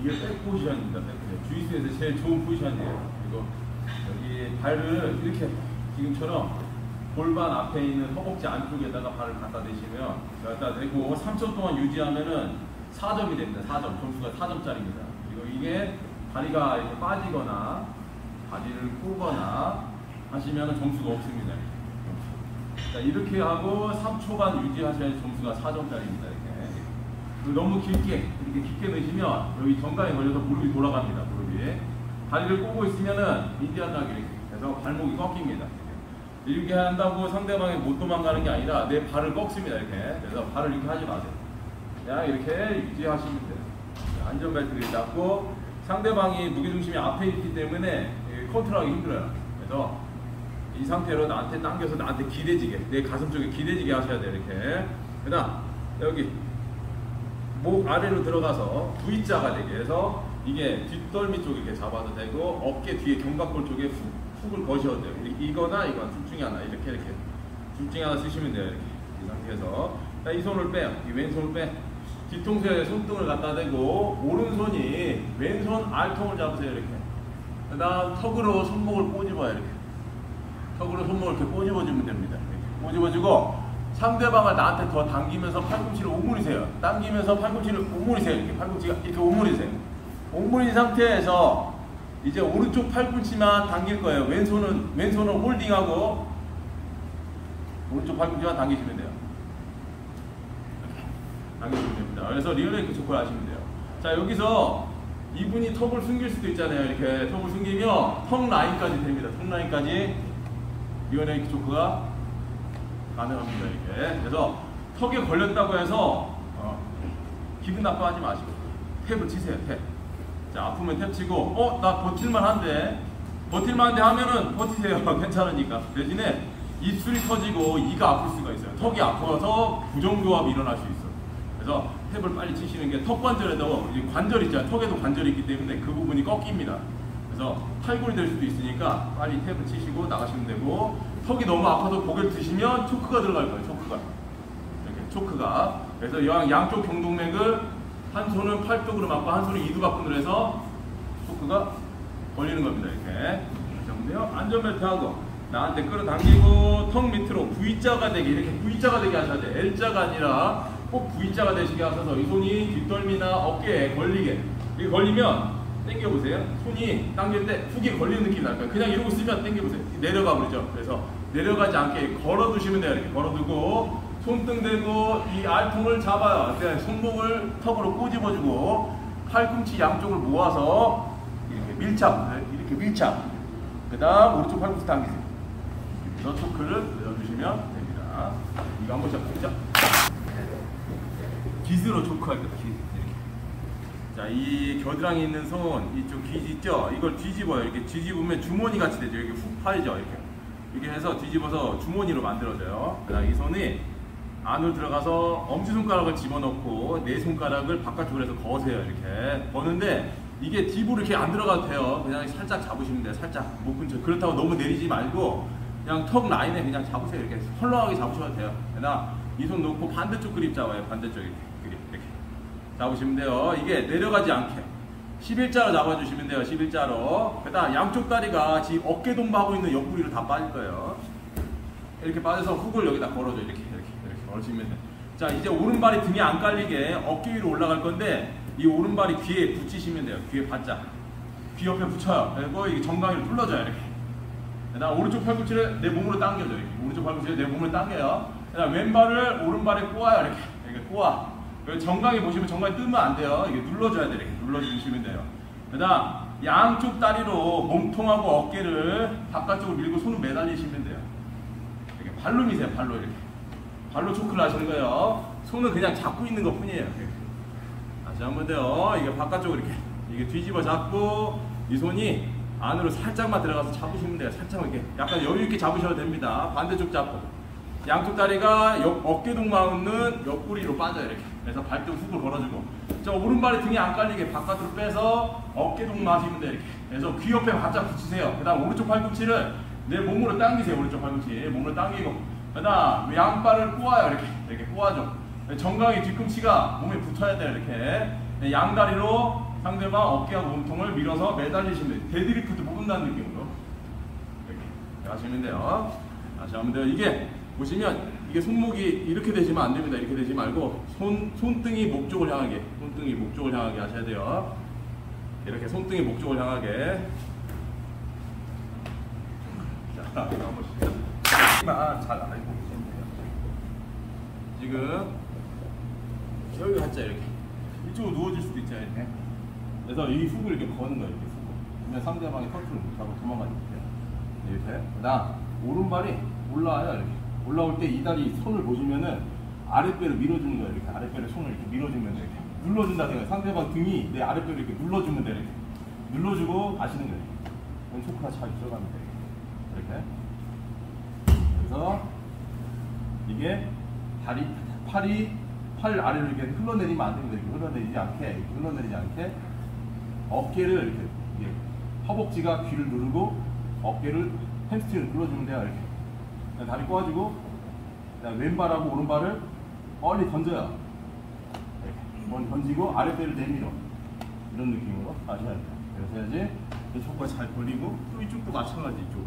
이게 백 포지션입니다. 백 포지션. 주짓수에서 제일 좋은 포지션이에요. 그리고 여기 발을 이렇게 지금처럼 골반 앞에 있는 허벅지 안쪽에다가 발을 갖다 대시면 갖다 대고 3초 동안 유지하면은 4점이 됩니다. 4점. 점수가 4점짜리입니다. 그리고 이게 다리가 이렇게 빠지거나 다리를 꼬거나 하시면 점수가 없습니다. 자, 이렇게 하고 3초간 유지하셔야 점수가 4점짜리입니다. 이렇게. 너무 길게, 이렇게 깊게 넣으시면 여기 정강에 걸려서 무릎이 돌아갑니다. 무릎이. 다리를 꼬고 있으면은 인디안 닭이 이렇게 해서 발목이 꺾입니다. 이렇게 한다고 상대방이 못 도망가는 게 아니라 내 발을 꺾습니다. 이렇게. 그래서 발을 이렇게 하지 마세요. 그냥 이렇게 유지하시면 돼요. 안전벨트를 잡고 상대방이 무게중심이 앞에 있기 때문에 컨트롤하기 힘들어요. 그래서 이 상태로 나한테 당겨서 나한테 기대지게, 내 가슴 쪽에 기대지게 하셔야 돼요. 이렇게. 그 다음 여기 목 아래로 들어가서 V자가 되게 해서 이게 뒷덜미 쪽에 이렇게 잡아도 되고 어깨 뒤에 견갑골 쪽에 훅을 거셔도 돼요. 이거나 이거나 둘 중에 하나 이렇게 둘 중에 하나 쓰시면 돼요. 이렇게 이 상태에서 자, 이 손을 빼요. 이 왼손을 빼. 뒤통수에 손등을 갖다 대고 오른손이 왼손 알통을 잡으세요. 이렇게. 그 다음 턱으로 손목을 꼬집어요. 이렇게. 턱으로 손목을 이렇게 꼬집어주면 됩니다. 이렇게 꼬집어주고 상대방을 나한테 더 당기면서 팔꿈치를 오므리세요. 당기면서 팔꿈치를 오므리세요. 이렇게 팔꿈치가 이렇게 오므리세요. 오므린 상태에서 이제 오른쪽 팔꿈치만 당길 거예요. 왼손은 홀딩하고 오른쪽 팔꿈치만 당기시면 돼요. 이렇게 당기시면 됩니다. 그래서 리어네이크 초크를 하시면 돼요. 자, 여기서 이분이 턱을 숨길 수도 있잖아요. 이렇게 턱을 숨기면 턱 라인까지 됩니다. 턱 라인까지 리어네이크 초크가 가능합니다. 이렇게. 그래서 턱에 걸렸다고 해서 기분 나빠하지 마시고 탭을 치세요. 탭. 자, 아프면 탭 치고 나 버틸만한데 하면은 버티세요. 괜찮으니까. 대신에 입술이 터지고 이가 아플 수가 있어요. 턱이 아파서 부정교합이 일어날 수 있어요. 그래서 탭을 빨리 치시는 게 턱 관절에도 관절이 있잖아요. 턱에도 관절이 있기 때문에 그 부분이 꺾입니다. 그래서 탈골이 될 수도 있으니까 빨리 탭을 치시고 나가시면 되고 턱이 너무 아파서 고개를 드시면 초크가 들어갈 거예요. 초크가. 이렇게 초크가. 그래서 양쪽 경동맥을 한 손은 팔뚝으로 맞고 한 손은 이두박근으로 해서 초크가 걸리는 겁니다. 이렇게. 그래서 안전벨트 하고 나한테 끌어당기고 턱 밑으로 V자가 되게 이렇게 V자가 되게 하셔야 돼요. L자가 아니라 꼭 V자가 되시게 하셔서 이 손이 뒷덜미나 어깨에 걸리게. 이게 걸리면 당겨보세요. 손이 당길 때 훅이 걸리는 느낌이 날 거예요. 그냥 이러고 있으면 당겨보세요. 내려가 버리죠. 그래서 내려가지 않게 걸어두시면 돼요. 이렇게 걸어두고 손등 대고 이 알통을 잡아요. 그냥 손목을 턱으로 꼬집어주고 팔꿈치 양쪽을 모아서 이렇게 밀착. 그 다음 오른쪽 팔꿈치 당기세요. 그래서 초크를 내려주시면 됩니다. 이거 한 번씩 보죠. 깃으로 초크할 거다. 깃. 자, 이 겨드랑이 있는 손, 이쪽 귀 있죠? 이걸 뒤집어요. 이렇게 뒤집으면 주머니 같이 되죠. 이렇게 훅 파이죠. 이렇게 해서 뒤집어서 주머니로 만들어져요. 그다음 이 손이 안으로 들어가서 엄지손가락을 집어넣고 네 손가락을 바깥쪽으로 해서 거세요. 이렇게 거는데 이게 딥으로 이렇게 안 들어가도 돼요. 그냥 살짝 잡으시면 돼요. 살짝 목 근처. 그렇다고 너무 내리지 말고 그냥 턱 라인에 그냥 잡으세요. 이렇게 헐렁하게 잡으셔도 돼요. 그러나 이 손 놓고 반대쪽 그립 잡아요. 반대쪽 그립 이렇게 잡으시면 돼요. 이게 내려가지 않게 11자로 잡아주시면 돼요. 11자로. 그 다음 양쪽 다리가 지금 어깨 동무하고 있는 옆구리로 다 빠질 거예요. 이렇게 빠져서 훅을 여기다 걸어줘. 이렇게 걸어주시면 돼요. 자, 이제 오른발이 등에 안 깔리게 어깨 위로 올라갈 건데 이 오른발이 귀에 붙이시면 돼요. 귀에 바짝. 귀 옆에 붙여요. 그리고 이게 정강이를 눌러줘요. 이렇게. 그 다음 오른쪽 팔꿈치를 내 몸으로 당겨줘요. 이렇게. 오른쪽 팔꿈치를 내 몸으로 당겨요. 그 다음 왼발을 오른발에 꼬아요. 이렇게 꼬아. 정강이 보시면 정강이 뜨면 안 돼요. 이게 눌러줘야 돼요. 이렇게 눌러주시면 돼요. 그 다음 양쪽 다리로 몸통하고 어깨를 바깥쪽으로 밀고 손을 매달리시면 돼요. 이렇게 발로 미세요. 발로 이렇게. 발로 초크를 하시는 거예요. 손은 그냥 잡고 있는 것 뿐이에요. 다시 한번 더요. 이게 바깥쪽으로 이게 뒤집어 잡고 이 손이 안으로 살짝만 들어가서 잡으시면 돼요. 살짝만 이렇게 약간 여유 있게 잡으셔도 됩니다. 반대쪽 잡고 양쪽 다리가 어깨 동무하는 옆구리로 빠져요. 이렇게. 그래서 발등 훅을 걸어주고 저 오른발이 등에 안 깔리게 바깥으로 빼서 어깨 동무하시면 돼요. 이렇게. 그래서 귀 옆에 바짝 붙이세요. 그 다음 오른쪽 팔꿈치를 내 몸으로 당기세요. 오른쪽 팔꿈치 몸으로 당기고 그 다음 양발을 꼬아요. 이렇게 꼬아줘. 정강이 뒤꿈치가 몸에 붙어야 돼요. 이렇게 양다리로 상대방 어깨하고 몸통을 밀어서 매달리시면 돼요. 데드리프트 뽑는다는 느낌으로 이렇게 하시면 돼요. 다시 하면 돼요. 이게 보시면 이게 손목이 이렇게 되시면 안 됩니다. 이렇게 되지 말고 손등이 목쪽을 향하게, 손등이 목쪽을 향하게 하셔야 돼요. 이렇게 손등이 목쪽을 향하게. 자, 이거 한번 시작. 잘 안 해보고 계시면 돼요. 지금 여기 앉자 이렇게. 이쪽으로 누워질 수도 있잖아요. 이렇게. 그래서 이 훅을 이렇게 거는 거예요. 이렇게 훅을. 그러면 상대방이 컨트롤 못하고 도망가니까. 이렇게. 그다음 오른발이 올라와요. 이렇게. 올라올 때 이 다리 손을 보시면은 아랫배를 밀어주는 거예요. 이렇게 아랫배를 손을 이렇게 밀어주면 돼. 이렇게 눌러준다 생각. 상대방 등이 내 아랫배를 이렇게 눌러주면 돼. 이렇게 눌러주고 가시는 거예요. 초크가 잘 들어가면 돼. 이렇게. 그래서 이게 팔 아래로 이렇게 흘러내리면 안 됩니다. 이렇게 흘러내리지 않게 어깨를 이렇게 허벅지가 귀를 누르고 어깨를 햄스트링을 눌러주면 돼요. 이렇게. 다리 꼬아주고 왼발하고 오른발을 멀리 던져요. 이렇게 멀리 던지고 아랫배를 내밀어. 이런 느낌으로 하셔야 돼요. 그래서 해야지 척추가 잘 벌리고 또 이쪽도 마찬가지. 이쪽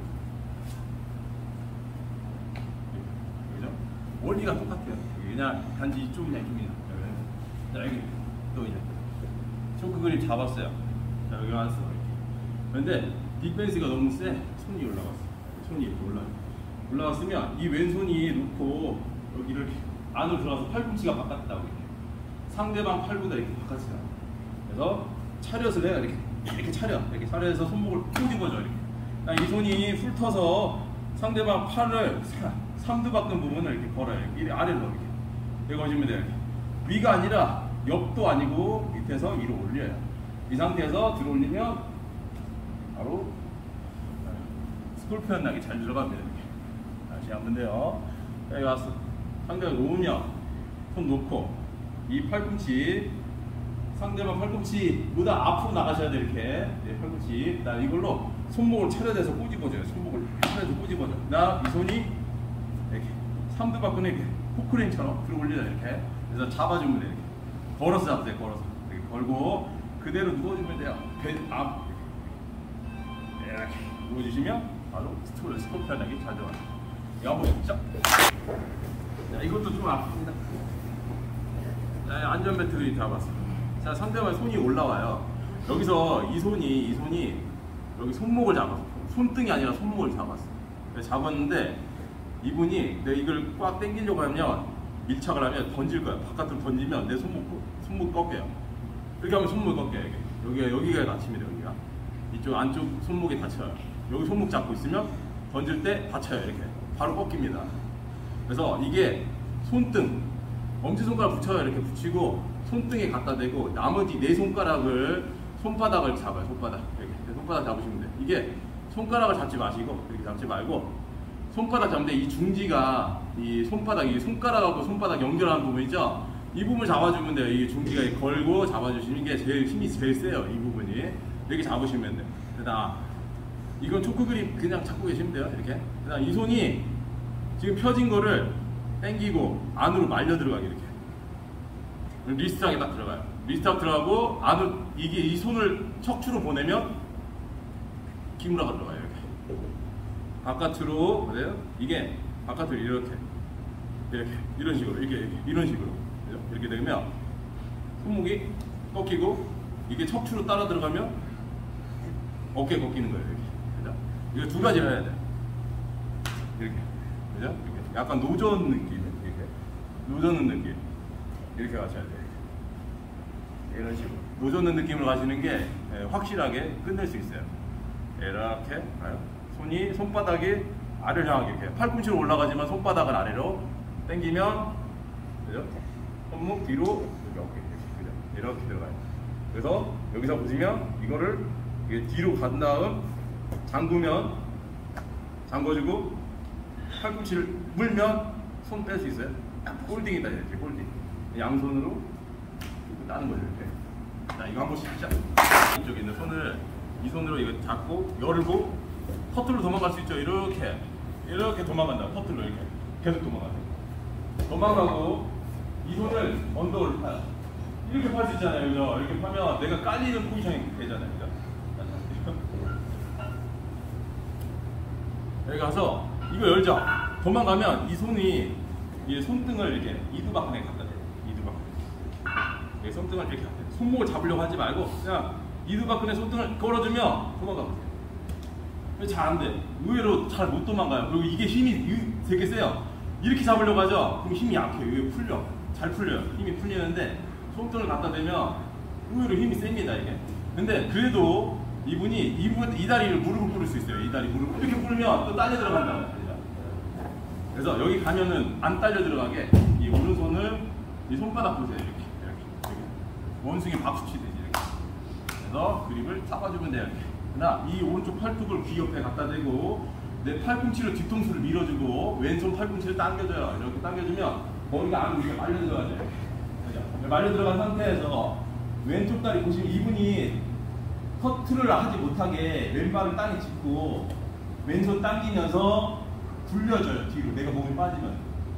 그죠? 원리가 똑같아요. 그냥 단지 이쪽이냐 이쪽이냐. 자 여기 또 이제 초크 그립 잡았어요. 자 여기 왔어. 그런데 뒷베이스가 너무 세. 손이 올라갔어. 손이 이렇게 올라갔으면 이 왼손이 놓고 여기를 안으로 들어가서 팔꿈치가 바깥에 나오게 돼요. 상대방 팔보다 이렇게 바깥에 나와요. 그래서 차렷을 해요. 이렇게 차려. 이렇게 차려서 손목을 꼬집어줘. 이렇게. 이 손이 훑어서 상대방 팔을 삼두박근 부분을 이렇게 걸어요. 이렇게 아래로 이렇게 거시면 돼요. 이렇게. 위가 아니라 옆도 아니고 밑에서 위로 올려요. 이 상태에서 들어 올리면 바로 스콜피언 낙이 잘 들어갑니다. 이렇게. 다시 한번 돼요. 여기 왔어. 상대가 놓으면 손 놓고 이 팔꿈치 상대방 팔꿈치보다 앞으로 나가셔야 돼. 이렇게. 네, 팔꿈치. 나 이걸로 손목을 차려대서 꼬집어줘요. 손목을 차려서 꼬집어줘. 나 이 손이 이렇게 삼두박근에 이렇게 포크레인처럼 들어 올리자. 이렇게. 그래서 잡아주면 돼. 이렇게. 걸어서 잡으세요. 걸어서. 이렇게 걸고 그대로 누워주면 돼요. 배 앞. 이렇게 누워주시면 바로 스콜피언 낙이 잘 들어가요. 이거 한번 시작. 자, 이것도 좀 아픕니다. 자, 안전벨트 잡았어. 자, 상대방 손이 올라와요. 여기서 이 손이 여기 손목을 잡았어. 손등이 아니라 손목을 잡았어. 잡았는데 이분이 내가 이걸 꽉 당기려고 하면 밀착을 하면 던질 거야. 바깥으로 던지면 내 손목 꺾여요. 이렇게 하면 손목이 꺾여요. 여기가 다칩니다. 여기가 이쪽 안쪽 손목이 다쳐요. 여기 손목 잡고 있으면 던질 때 다쳐요. 이렇게 바로 꺾입니다. 그래서 이게 손등 엄지손가락 붙여요. 이렇게 붙이고 손등에 갖다 대고 나머지 네 손가락을 손바닥을 잡아요. 손바닥 이렇게 손바닥 잡으시면 돼요. 이게 손가락을 잡지 마시고 이렇게 잡지 말고 손바닥 잡는데 이 중지가 이 손가락하고 손바닥 연결하는 부분이죠. 이 부분을 잡아주면 돼요. 이 중지가 걸고 잡아주시는 게 힘이 제일 세요. 이 부분이 이렇게 잡으시면 돼요. 그다음 이건 초크 그립 그냥 잡고 계시면 돼요. 이렇게. 그다음 이 손이 지금 펴진 거를 당기고 안으로 말려 들어가게 이렇게. 리스트하게 딱 들어가요. 리스트하게 들어가고 안으로 이 손을 척추로 보내면 기물화가 들어가요. 이렇게. 바깥으로 그래요? 이게 바깥으로 이렇게 이런 식으로 이런 식으로 이렇게 되면 손목이 꺾이고 이게 척추로 따라 들어가면 어깨 꺾이는 거예요. 이렇게. 그죠? 이거 두 가지를 해야 돼. 이렇게. 그죠? 이렇게. 약간 노젓는 느낌. 이렇게. 노젓는 느낌. 이렇게 가셔야 돼요. 이런 식으로. 노젓는 느낌으로 가시는 게 확실하게 끝낼 수 있어요. 이렇게 가요. 손바닥이 아래를 향하게 이렇게. 팔꿈치로 올라가지만 손바닥을 아래로 당기면 그죠? 손목 뒤로 이렇게 어깨. 그죠? 이렇게 들어가요. 그래서 여기서 보시면 이거를 뒤로 간 다음 잠궈주고 팔꿈치를 물면 손 뺄 수 있어요. 홀딩이다. 이렇게 홀딩. 양손으로 따는 거죠. 이렇게. 자, 이거 한 번씩 시작. 이쪽에 있는 손을 이 손으로 이거 잡고 열고 터틀로 도망갈 수 있죠. 이렇게 도망간다. 터틀로 이렇게 계속 도망가요. 도망가고 이 손을 언더를 타요. 이렇게 팔 수 있잖아요. 그죠? 이렇게 파면 내가 깔리는 포지션이 되잖아요. 그죠? 여기 가서 이거 열죠? 도망가면 이 손이 이 손등을 이렇게 이두박근에 갖다 대요. 이두박근에. 여기 손등을 이렇게 갖다 대요. 손목을 잡으려고 하지 말고 그냥 이두박근에 손등을 걸어주면 도망가 보세요. 잘 안 돼. 의외로 잘 못 도망가요. 그리고 이게 힘이 되게 세요. 이렇게 잡으려고 하죠? 그럼 힘이 약해요. 이게 풀려. 잘 풀려요. 힘이 풀리는데 손등을 갖다 대면 의외로 힘이 셉니다. 이게. 근데 그래도 이분이 이 다리를 무릎을 꿇을 수 있어요. 이 다리 무릎을 이렇게 꿇으면 또 딸려 들어간다고 해요. 그래서 여기 가면은 안 딸려 들어가게 이 오른손을 이 손바닥 보세요. 이렇게 원숭이 박수 치듯이 이렇게. 그래서 그립을 잡아주면 돼요. 이렇게. 그러나 이 오른쪽 팔뚝을 귀 옆에 갖다 대고 내 팔꿈치로 뒤통수를 밀어주고 왼손 팔꿈치를 당겨줘요. 이렇게 당겨주면 머리가 안 이렇게 말려 들어가죠. 그죠? 말려 들어간 상태에서 왼쪽 다리 보시면 이분이 커트를 하지 못하게 왼발을 땅에 짚고 왼손 당기면서 굴려줘요. 뒤로 내가 몸이 빠지면.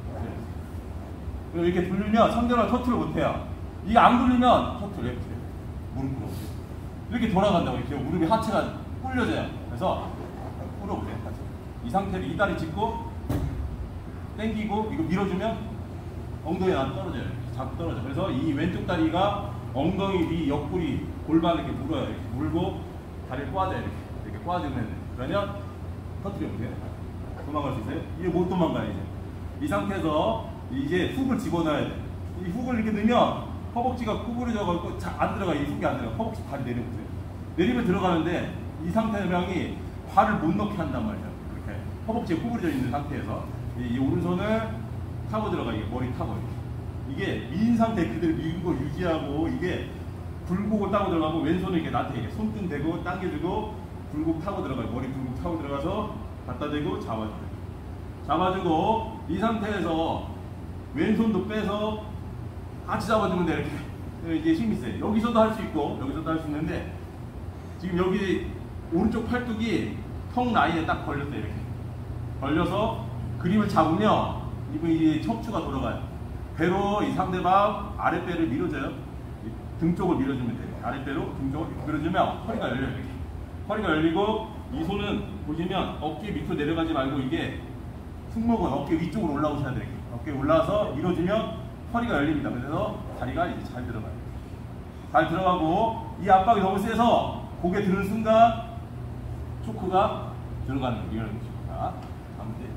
그리고 이렇게 굴리면 상대방 커트를 못해요. 이게 안 굴리면 커트를 이렇게 무릎 꿇어. 이렇게 돌아간다고. 이렇게 무릎이 하체가 굴려져요. 그래서 꿇어보세요. 이 상태로 이 다리 짚고 당기고 이거 밀어주면 엉덩이에 안 떨어져요. 자꾸 떨어져. 그래서 이 왼쪽 다리가 엉덩이 위 옆구리 골반을 이렇게 물어요. 이렇게 물고 다리를 꽈줘요. 이렇게 꽈주면 그러면 터뜨려 보세요. 도망갈 수 있어요? 이게 못 도망가요. 이제 이 상태에서 이제 훅을 집어넣어야 돼. 이 훅을 이렇게 넣으면 허벅지가 구부러져가지고 안 들어가. 이 훅이 안 들어가. 허벅지 발이 내려보세요. 내리면 들어가는데 이 상태명이 발을 못 넣게 한단 말이에요. 그렇게 허벅지가 구부러져 있는 상태에서 이 오른손을 타고 들어가. 이게 머리 타고 이게 미인 상태 그대로 밀고 유지하고 이게 굴곡을 타고 들어가고 왼손을 이렇게 나한테 이렇게 손등 대고 당겨주고 굴곡 타고 들어가요. 머리 굴곡 타고 들어가서 갖다 대고 잡아줘요. 잡아주고 이 상태에서 왼손도 빼서 같이 잡아주면 돼. 이렇게 이게 힘이 세요. 여기서도 할 수 있고 여기서도 할 수 있는데 지금 여기 오른쪽 팔뚝이 턱 라인에 딱 걸렸어요. 이렇게 걸려서 그립을 잡으면 이분이 척추가 돌아가요. 배로 이 상대방 아랫배를 밀어줘요. 등 쪽을 밀어주면 돼요. 아랫배로 등 쪽을 밀어주면 허리가 열려요. 이렇게. 허리가 열리고 이 손은 보시면 어깨 밑으로 내려가지 말고 이게 승모근 어깨 위쪽으로 올라오셔야 돼요. 어깨 올라와서 밀어주면 허리가 열립니다. 그래서 다리가 이제 잘 들어가요. 잘 들어가고 이 압박이 너무 세서 고개 드는 순간 초크가 들어가는 거예요. 이런 거죠. 자, 가면 돼요.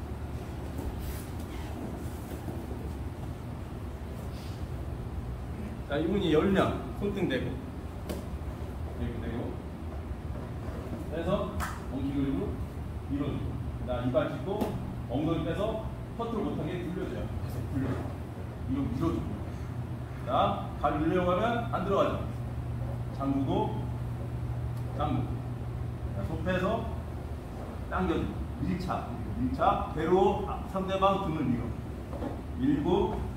자, 이분이 열면 손등 대고 이렇게 대고 빼서 엉키 그리고 밀어주고 그다음 이발 짚고 엉덩이 빼서 커트를 못하게 굴려줘요. 계속 굴려줘. 이거 밀어주고 자, 발 밀려고 하면 안 들어가죠. 잠그고 잠그고 자, 손 빼서 당겨주고 밀착 배로 상대방 등을 밀어 밀고